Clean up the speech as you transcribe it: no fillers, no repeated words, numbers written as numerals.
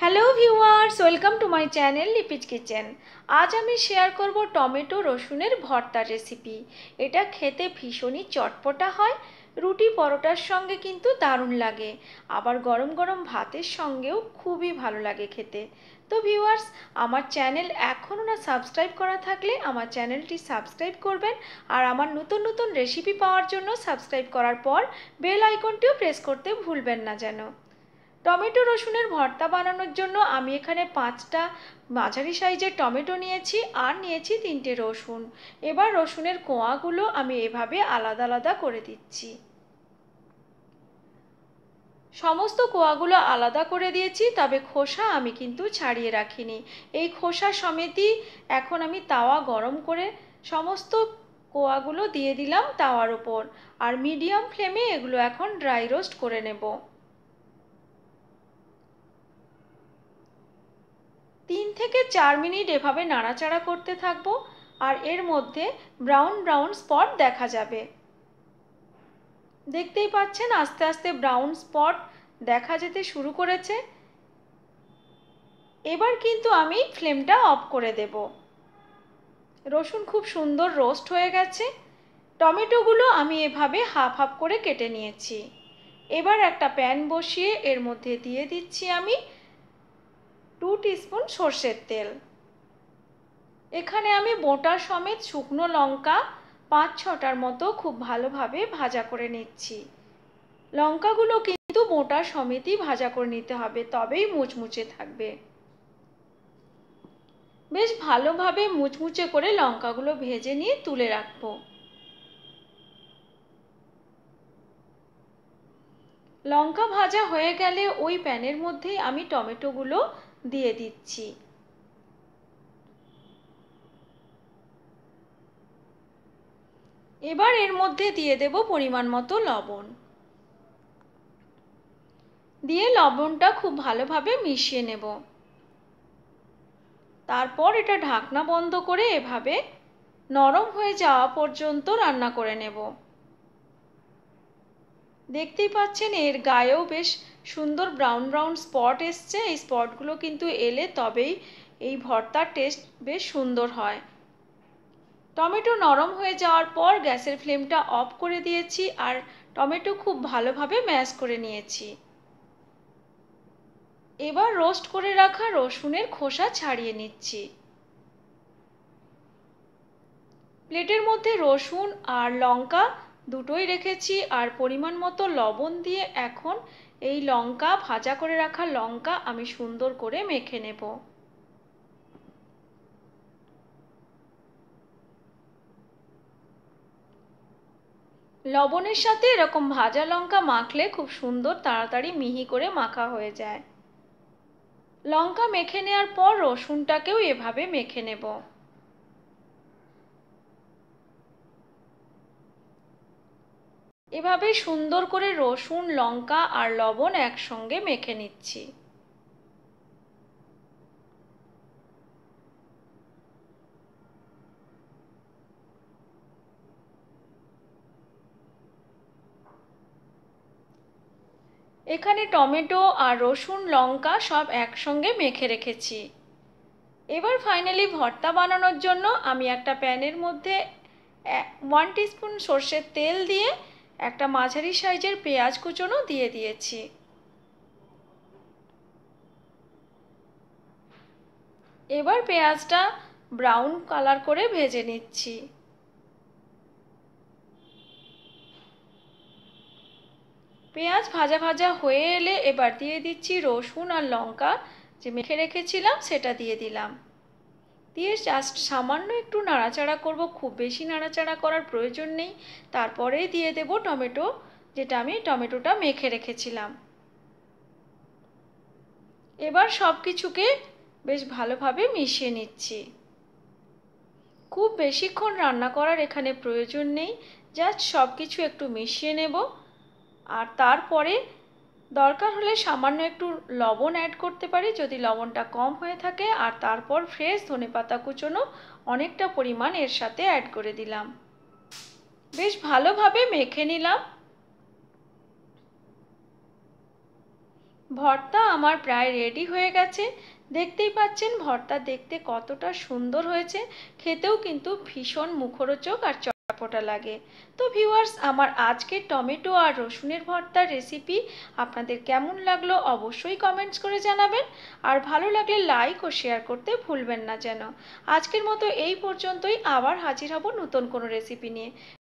Hello viewers, welcome to my channel Lipi's kitchen. আজ আমি share করব টমেটো রসুনের ভর্তা রেসিপি। এটা খেতে ভীষণই চটপটা হয়, রুটি পরোটার সঙ্গে কিন্তু দারুণ লাগে, আবার গরম গরম ভাতের সঙ্গেও খুবই ভালো লাগে খেতে। তো ভিউয়ার্স, আমার চ্যানেল এখনও না সাবস্ক্রাইব করা থাকলে আমার চ্যানেলটি সাবস্ক্রাইব করবেন, আর আমার নতুন নতুন রেসিপি পাওয়ার জন্য সাবস্ক্রাইব করার পর বেল আইকনটিও প্রেস করতে ভুলবেন না যেন। টমেটো রসুনের ভর্তা বানানোর জন্য আমি এখানে 5টা মাঝারি সাইজের টমেটো নিয়েছি আর নিয়েছি 3টে রসুন। এবার রসুনের কোয়াগুলো আমি এভাবে আলাদা আলাদা করে দিচ্ছি। সমস্ত কোয়াগুলো আলাদা করে দিয়েছি, তবে খোসা আমি কিন্তু ছাড়িয়ে রাখিনি। এই খোসা সমেতই এখন আমি তাওয়া গরম করে সমস্ত কোয়াগুলো দিয়ে দিলাম তাওয়ার ওপর, আর মিডিয়াম ফ্লেমে এগুলো এখন ড্রাই রোস্ট করে নেব। 3 থেকে 4 মিনিট এভাবে নাড়াচাড়া করতে থাকবো, আর এর মধ্যে ব্রাউন ব্রাউন স্পট দেখা যাবে। দেখতেই পাচ্ছেন আস্তে আস্তে ব্রাউন স্পট দেখা যেতে শুরু করেছে। এবার কিন্তু আমি ফ্লেমটা অফ করে দেব। রসুন খুব সুন্দর রোস্ট হয়ে গেছে। টমেটোগুলো আমি এভাবে হাফ হাফ করে কেটে নিয়েছি। এবার একটা প্যান বসিয়ে এর মধ্যে দিয়ে দিচ্ছি আমি 2 টিস্পুন সর্ষের তেল। এখানে আমি বোটা সমেত শুকনো লঙ্কা 5-6টার মতো খুব ভালোভাবে ভাজা করে নিচ্ছি। লঙ্কাগুলো কিন্তু বোটা সমেতই ভাজা করে নিতে হবে, তবেই মুচমুচে থাকবে। বেশ ভালোভাবে মুচমুচে করে লঙ্কাগুলো ভেজে নিয়ে তুলে রাখবো। লঙ্কা ভাজা হয়ে গেলে ওই প্যানের মধ্যেই আমি টমেটোগুলো দিয়ে দিচ্ছি। এবার এর মধ্যে দিয়ে দেব পরিমাণ মতো লবণ। দিয়ে লবণটা খুব ভালোভাবে মিশিয়ে নেব। তারপর এটা ঢাকনা বন্ধ করে এভাবে নরম হয়ে যাওয়া পর্যন্ত রান্না করে নেব। দেখতেই পাচ্ছেন এর গায়েও বেশ সুন্দর ব্রাউন ব্রাউন স্পট এসছে। এই স্পটগুলো কিন্তু এলে তবেই এই ভর্তার টেস্ট বেশ সুন্দর হয়। টমেটো নরম হয়ে যাওয়ার পর গ্যাসের ফ্লেমটা অফ করে দিয়েছি, আর টমেটো খুব ভালোভাবে ম্যাশ করে নিয়েছি। এবার রোস্ট করে রাখা রসুনের খোসা ছাড়িয়ে নিচ্ছি। প্লেটের মধ্যে রসুন আর লঙ্কা দুটোই রেখেছি, আর পরিমাণ মতো লবণ দিয়ে এখন এই লঙ্কা ভাজা করে রাখা লঙ্কা আমি সুন্দর করে মেখে নেব। লবণের সাথে এরকম ভাজা লঙ্কা মাখলে খুব সুন্দর তাড়াতাড়ি মিহি করে মাখা হয়ে যায়। লঙ্কা মেখে নেওয়ার পর রসুনটাকেও এভাবে মেখে নেব। এভাবে সুন্দর করে রসুন, লঙ্কা আর লবণ একসঙ্গে মেখে নিচ্ছি। এখানে টমেটো আর রসুন, লঙ্কা সব একসঙ্গে মেখে রেখেছি। এবার ফাইনালি ভর্তা বানানোর জন্য আমি একটা প্যানের মধ্যে 1 টিস্পুন সর্ষের তেল দিয়ে একটা মাঝারি সাইজের পেঁয়াজ কুচোনো দিয়ে দিয়েছি। এবার পেঁয়াজটা ব্রাউন কালার করে ভেজে নিচ্ছি। পেঁয়াজ ভাজা ভাজা হয়ে এলে এবার দিয়ে দিচ্ছি রসুন আর লঙ্কা যে মেখে রেখেছিলাম সেটা দিয়ে দিলাম। দিয়ে জাস্ট সামান্য একটু নাড়াচাড়া করব, খুব বেশি নাড়াচাড়া করার প্রয়োজন নেই। তারপরেই দিয়ে দেব টমেটো, যেটা আমি টমেটোটা মেখে রেখেছিলাম। এবার সব কিছুকে বেশ ভালোভাবে মিশিয়ে নিচ্ছি। খুব বেশিক্ষণ রান্না করার এখানে প্রয়োজন নেই, জাস্ট সব কিছু একটু মিশিয়ে নেব। আর তারপরে দরকার হলে সামান্য একটু লবণ অ্যাড করতে পারি যদি লবণটা কম হয়ে থাকে, আর তারপর ফ্রেশ ধনেপাতা কুচোনো অনেকটা পরিমাণ এর সাথে অ্যাড করে দিলাম। বেশ ভালোভাবে মেখে নিলাম। ভর্তা আমার প্রায় রেডি হয়ে গেছে। দেখতেই পাচ্ছেন ভর্তা দেখতে কতটা সুন্দর হয়েছে, খেতেও কিন্তু ভীষণ মুখরোচক আর চটপটা লাগে। তো ভিউয়ার্স, আমার আজকের টমেটো আর রসুনের ভর্তার রেসিপি আপনাদের কেমন লাগলো অবশ্যই কমেন্টস করে জানাবেন। আর ভালো লাগলে লাইক ও শেয়ার করতে ভুলবেন না যেন। আজকের মতো এই পর্যন্তই, আবার হাজির হব নতুন কোনো রেসিপি নিয়ে।